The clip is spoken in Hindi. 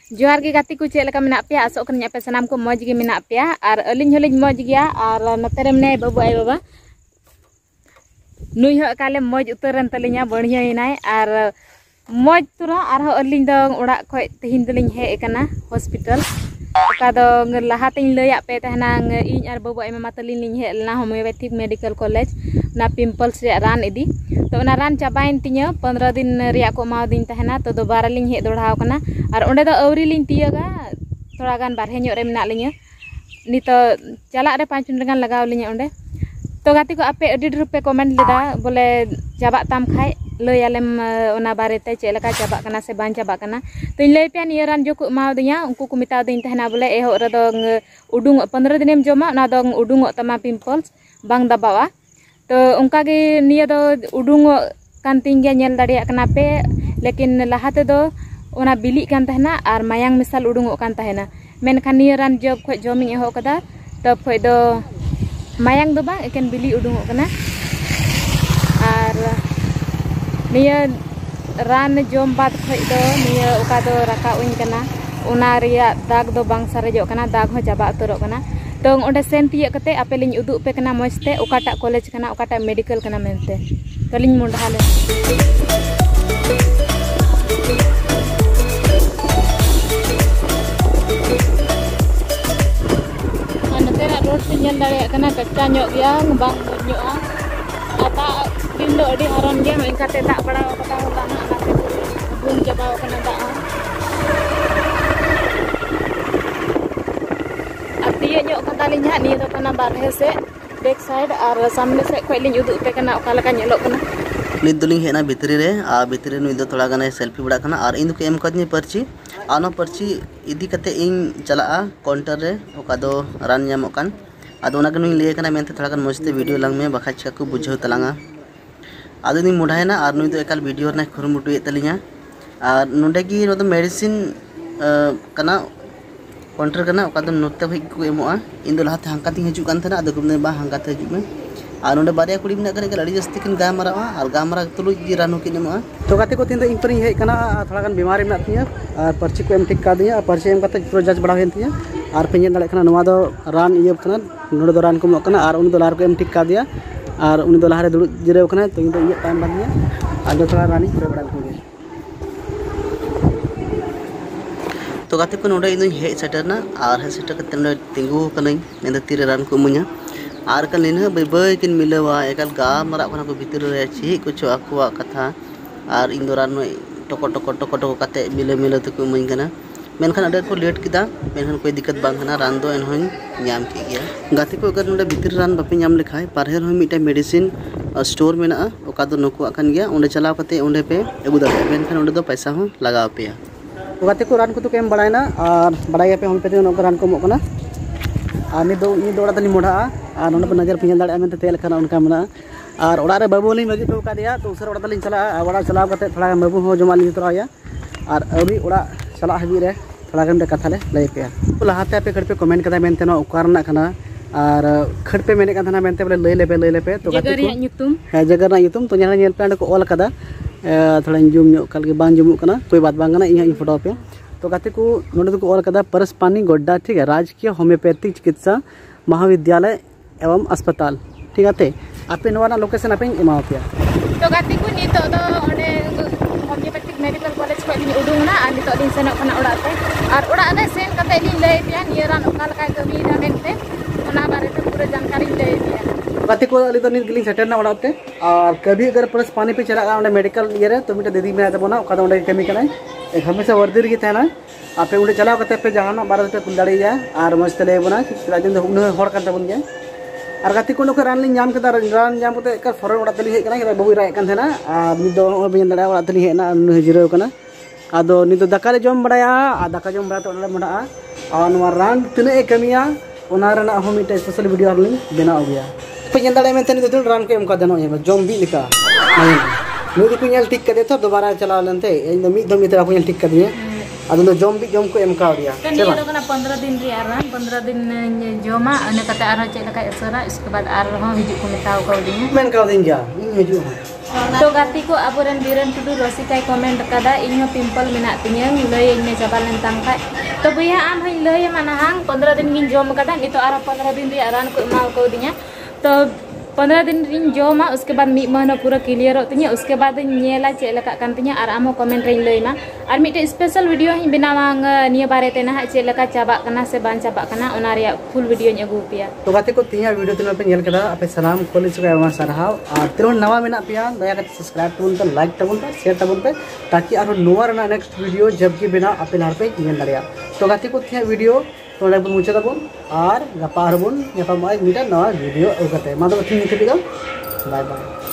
जोहार गे गाती को चेक मेना पे आसो कन पे सामान को मौज गे मेना पे और अलिंग होलिंग मौज गया और नतरे में बाबू आय बाबा नुई हो काले मौज उतरन तलिया बढ़िया हिनाय और मौज तुरा और अलिंग दो ओड़ा खय तेहिन दलिंग हे कना हॉस्पिटल ओका दो लहातें लैया पे तहना इन और बाबू आय मामा तलिंग लिंग हे लना होम्योपैथिक मेडिकल कॉलेज ना पिंपल्स रे रान इदी तो ना रान चाबाइन तिया 15 दिन रिया को मा दिन तहना तो दोबारा लिंग हे दोड़ाव कना और ओंडे दो अवरी लिंग तियागा थोड़ा गान बारहे ᱧᱚᱜ रे मेना लिंगा नित चला रे 5 मिनट गान लगाव लिंगा ओंडे तो गाती को आपे अडी ढेर पे कमेंट लेदा बोले चाबा ताम खाय लय आलेम ओना बारे ते चेक लका चाबा कना से बान चाबा कना तो इन लय पे निया रान जो को मा दिया उनको को मिता दिन तहना बोले एहो रे दो उडुंग 15 दिनेम जमा ना दो उडुंग तमा पिंपल्स बांग दबावा तो उनका गे निया दो उडुंग कान तिंगे नेल दाड़िया कना पे लेकिन लहाते दो ओना बिली कान तहना और मायांग मिसाल उडुंग कान तहना मेनखान निया रान जब खय जमिंग एहो कदा तब खय दो मायांग दो बांग एकेन बिली उडुंग कना और निया रान जम बाद खय दो निया ओका दो राका उइन कना ओना रिया दाग दो बांग सारेजो कना दाग हो जाबा उतरो कना तो ओंडे सेन तिया कते आपे लिंग उदुग पे कना मजते ओकाटा कॉलेज कना ओकाटा मेडिकल कना मेनते तो लिंग मुंडाले नतेरा रोड पे ñel दाड़े कना कच्चा ᱧᱚᱜ गया बांग ᱧᱚᱜᱼᱟ आता दिन दो अडी हरन गया इनकाते दाग बड़ा कता होला ना नाते बुन जबाव कना दाग दिया ᱧᱚᱜ कदालिंग हा निया दो कना बारहे से बैक साइड और सामने से खय लिंग उदुग पे कना ओका लका ñeloग कना नित दुलिंग हेना भितरी रे आ भितरी नुई दो थोड़ा गाने सेल्फी बड़ा कना और इन को एम कदनी पर्ची आनो पर्ची इदी कते इन चला काउंटर रे ओका दो रान ᱧᱟᱢᱚᱜ कान आदो ओना नुई ले कना मेनते थोड़ा गान मजते वीडियो लंग में बखा चिका को बुझाव तलांगा आदो नि मुढायना और नुई दो एकाल वीडियो रे खुरमुटु ए तलिया और नोंडे की नो दो मेडिसिन कना काउंटर कना ओका दो नोते भई को एमोआ इन दो लहाते हांकाती हजू कान थना आदो गुमने बा हांकाते हजू में और नोंडे बारिया कुड़ी मेना कने अड़ी जस्ती किन गामरावा और गामरा तुलु जी रानो किन एमोआ तो गाते को तीन दो इन पर हे कना थोड़ा गान बीमारी मेना तिया और पर्ची को एम टिक का दिया पर्ची एम कते पूरा जांच बड़ा हेन तिया और पेन दाड़े कना नोवा दो रान इयो कना नोडे दो रान को मो कना और उन दो लार को एम टिक का दिया और उन दो लहारे दुड़ु जिरेव कना तो इन दो ये टाइम बादिया और दो थोड़ा रानी पूरा बड़ा को तो गाते को नोडे इन हे सेटरना और हे सेटर कते नोडे तिंगु कनई मेन तीरे रान को मुnya और कल इन बय बय किन मिलवा एकल गा मरा कना को भीतर रे छी कुछ आकुआ कथा और इन दो रान टको टको टको टको कते मिले मिले तो को मुኝ कना मेनखान अडे को लेट किदा मेनखान कोई दिक्कत बांग कना रान दो एनहों ᱧᱟᱢ के गया गाते को अगर नोडे भीतर रान बापे ᱧᱟᱢ लेखाय पारहे रहो मिटा मेडिसिन स्टोर मेना ओका दो नको अकन गया ओंडे चलाव कते ओंडे पे एगु दाड़े मेनखान ओंडे दो पैसा हो लगाव पे गाते को रान को तो केम बड़ायना और बड़ाय पे हम पे नो रान को मो कना और नि दो ओड़ा तली मोढ़ा और नोडे पे नजर पिन दाड़े मेनते तेल खाना उनका मना और ओड़ा रे बाबू लिंग मगी पे का दिया तो उसर ओड़ा तली चला ओड़ा चलाव कते थोड़ा बाबू हो जमा ली तराया और अभी ओड़ा चला हबी रे थोड़ा गन कथा ले लय पे लहाते पे खड़ पे कमेंट कदा मेनते नो उकारना खाना और खड़ पे मेने कथा मेनते बोले लय ले पे तो जगर या ᱧᱩᱛᱩᱢ है जगर ना ᱧᱩᱛᱩᱢ तो नेल पे को ऑल कदा थोड़ा जुम ᱧᱚᱜ कल के बांग जुमु कना कोई बात बांग ना इन फोटो पे तो गाते को नोडे को ऑल कदा परसपानी गोड्डा ठीक है राजकीय होम्योपैथिक चिकित्सा महाविद्यालय एवं अस्पताल ठीक है आपे नोना लोकेशन आपे एमाव पे तो गाते को नितो दो ओंडे होम्योपैथिक मेडिकल कॉलेज को लिंग उडुंगना और नितो दिन सेनो कना ओड़ाते और ओड़ा रे सेन कते लिंग लय पिया निया रान ओका लका कमी दा मेनते ओना बारे ते पूरा जानकारी लय पिया गाते को अली तो नित गिलिंग सेटर ना ओड़ाते और कभी अगर परस पानी पे चला ओंडे मेडिकल ये रे तो मिटा दीदी में आते बोना ओका ओंडे कमी कनाय एक हमेशा वर्दी रे थाना आपे ओंडे चलाव कते पे जहाना बारे ते कुल दाड़ी जा और मस्त ले बोना राजन दो उन हर कान तबन गया और गाती को लोग रान लिंग नाम कदा रान नाम कते एक फरन ओड़ा तली हे कना बाबू राय कान थाना और नि दो बिन दाड़ा ओड़ा तली हेना हिजरो कना आदो नि दो दका ले जम बड़ाया आ दका जम बड़ा तो ओड़ा मोड़ा और नवा रान तिने ए कमिया ओना रना हो मिटे स्पेशल वीडियो लिंग बनाव गया पे दाड़ा मेनते नि दो रान को एम का दनो हे जम बी लिका नुई को नेल ठीक कदे तो दोबारा चला लेनते इन दो मिद मित को नेल ठीक कदिए अदो जम भी जम को एम का दिया कनी दो कना 15 दिन रे आराम 15 दिन जोमा अने कते आरो चेक लका असरा इसके बाद आर हो हिजु को मेताव को दिए मेन का दिन जा इन हिजु तो गाती को अबोरन बीरन टुडू रसिकाय कमेंट कदा इन्हों पिंपल मेना तिnya लय इन में जबाल नंतम खाय तो भैया आम हई लय मानाहांग 15 दिन गिन जॉम कदा नितो आरो 15 दिन रे रान को माल को दिया तो 15 दिन रिन जॉमा उसके बाद मी महीना पूरा क्लियर होतिnya उसके बाद नेला चे लका कान तिnya आर आमो कमेंट रे लय मा आर मिटे स्पेशल वीडियो ही बनावा निया बारे ते ना चे लका चाबा कना से बान चाबा कना ओना रे फुल वीडियो नी अगु पिया तो गाते को तिnya वीडियो तिनो पे नेल कदा आपे सलाम कोले चुका एमा सरहाव और तिनो नवा मेना पिया दया करते सब्सक्राइब तबुन पे लाइक तबुन पे शेयर तबुन पे ताकि आरो नोवा रना नेक्स्ट वीडियो जब की बिना आपे लार पे नेल दरिया तो गाते को तिnya वीडियो तो लाइक मुझे तबुन और गपा हरबुन यपा माय मीटा नवा वीडियो ओगते मा तो थिन निकल बाय बाय।